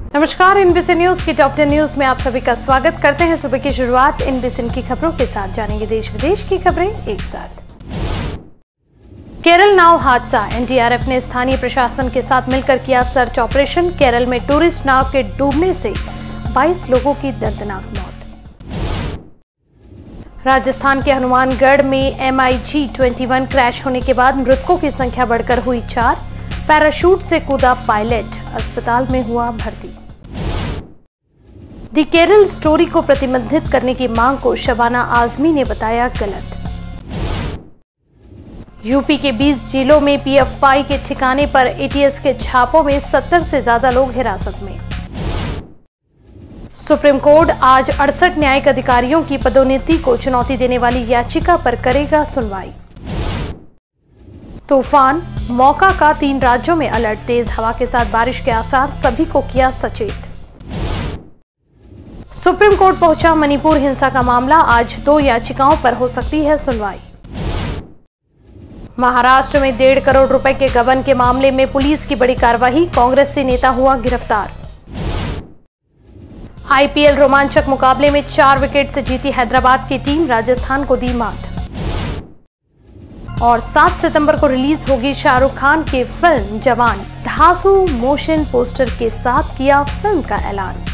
नमस्कार, NBC news की top 10 news में आप सभी का स्वागत करते हैं। सुबह की शुरुआत एनबीसी की खबरों के साथ जानेंगे देश विदेश की खबरें एक साथ। केरल नाव हादसा, एनडीआरएफ ने स्थानीय प्रशासन के साथ मिलकर किया सर्च ऑपरेशन। केरल में टूरिस्ट नाव के डूबने से 22 लोगों की दर्दनाक मौत। राजस्थान के हनुमानगढ़ में MiG-21 क्रैश होने के बाद मृतकों की संख्या बढ़कर हुई 4। पैराशूट से कूदा पायलट, अस्पताल में हुआ भर्ती। दी केरल स्टोरी को प्रतिबंधित करने की मांग को शबाना आजमी ने बताया गलत। यूपी के 20 जिलों में PFI के ठिकाने पर ATS के छापों में 70 से ज्यादा लोग हिरासत में। सुप्रीम कोर्ट आज 68 न्यायिक अधिकारियों की पदोन्नति को चुनौती देने वाली याचिका पर करेगा सुनवाई। तूफान मौका का 3 राज्यों में अलर्ट, तेज हवा के साथ बारिश के आसार, सभी को किया सचेत। सुप्रीम कोर्ट पहुंचा मणिपुर हिंसा का मामला, आज 2 याचिकाओं पर हो सकती है सुनवाई। महाराष्ट्र में 1.5 करोड़ रुपए के गबन के मामले में पुलिस की बड़ी कार्रवाई, कांग्रेस से नेता हुआ गिरफ्तार। IPL रोमांचक मुकाबले में 4 विकेट से जीती हैदराबाद की टीम, राजस्थान को दी मात। और 7 सितंबर को रिलीज होगी शाहरुख खान की फिल्म जवान, धांसू मोशन पोस्टर के साथ किया फिल्म का ऐलान।